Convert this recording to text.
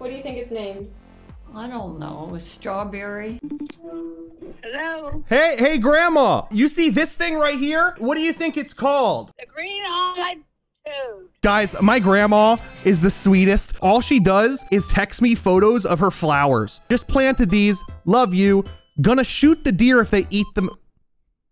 What do you think it's named? I don't know. A strawberry? Hello? Hey, Grandma! You see this thing right here? What do you think it's called? The green-eyed toad. Guys, my grandma is the sweetest. All she does is text me photos of her flowers. Just planted these. Love you. Gonna shoot the deer if they eat them.